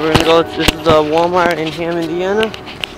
we're gonna go. This is a Walmart in Hammond, Indiana.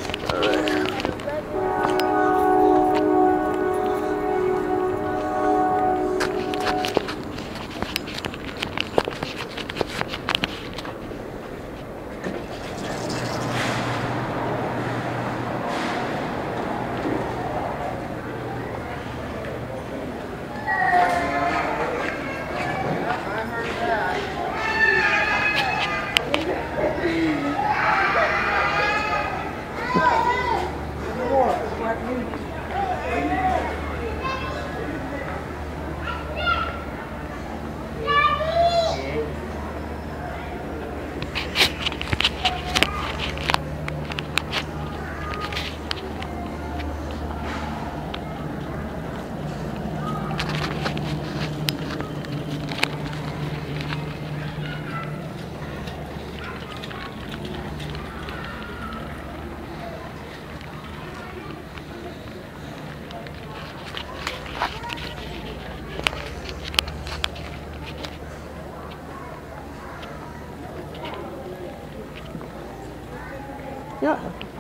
Yeah.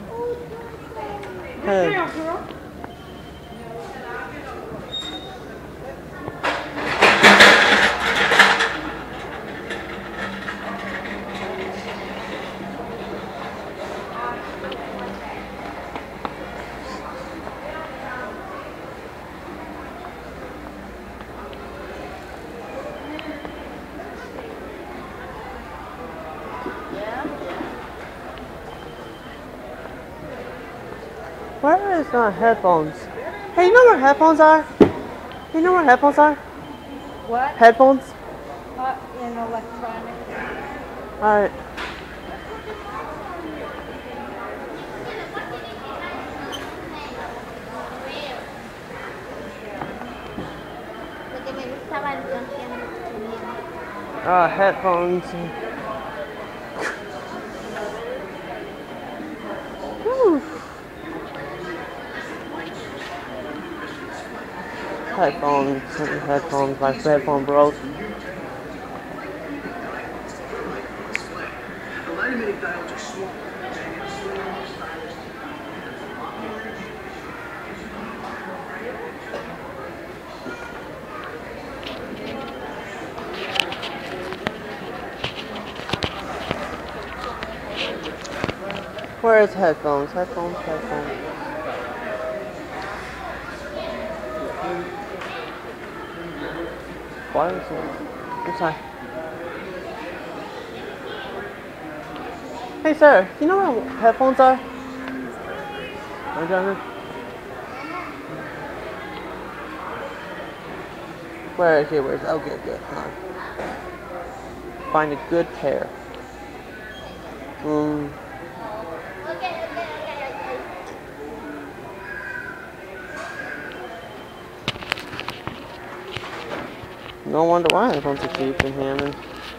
Hey. Where is headphones? Hey, you know where headphones are? You know where headphones are? What? Headphones? In electronics. Alright. Headphones. Woo. Headphones, my headphone broke. Where is headphones? Headphones. Why is it? Inside. Hey, sir. You know where headphones are? Right down here. Where is it? Okay, good. Find a good pair. No wonder why headphones are cheap in Hammond.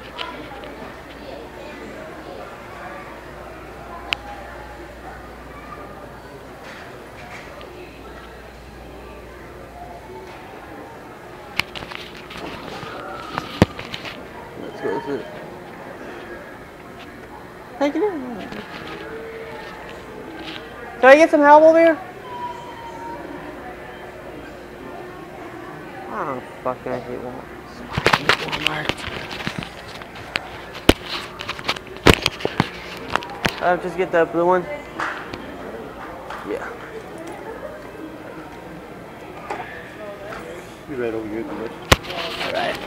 Let's go with it. Hey, get in. Can I get some help over here? Oh, fucking I hate Walmart. Just get that blue one. Yeah. Be right over here. Alright.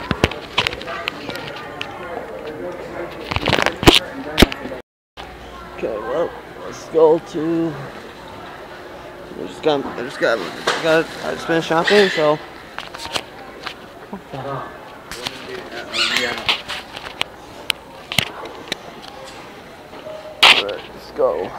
Okay, well, let's go to. I just finished shopping, so. Alright, let's go.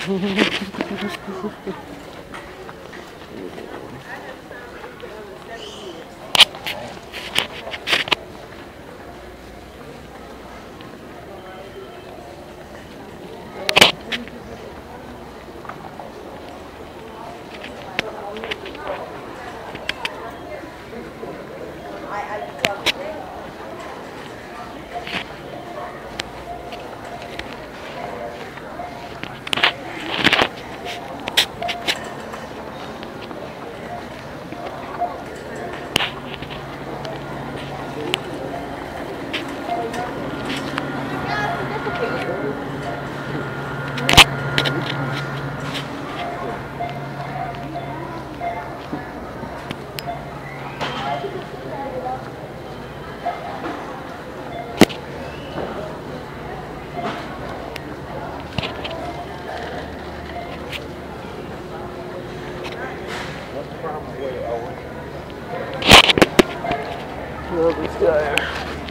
Love this guy.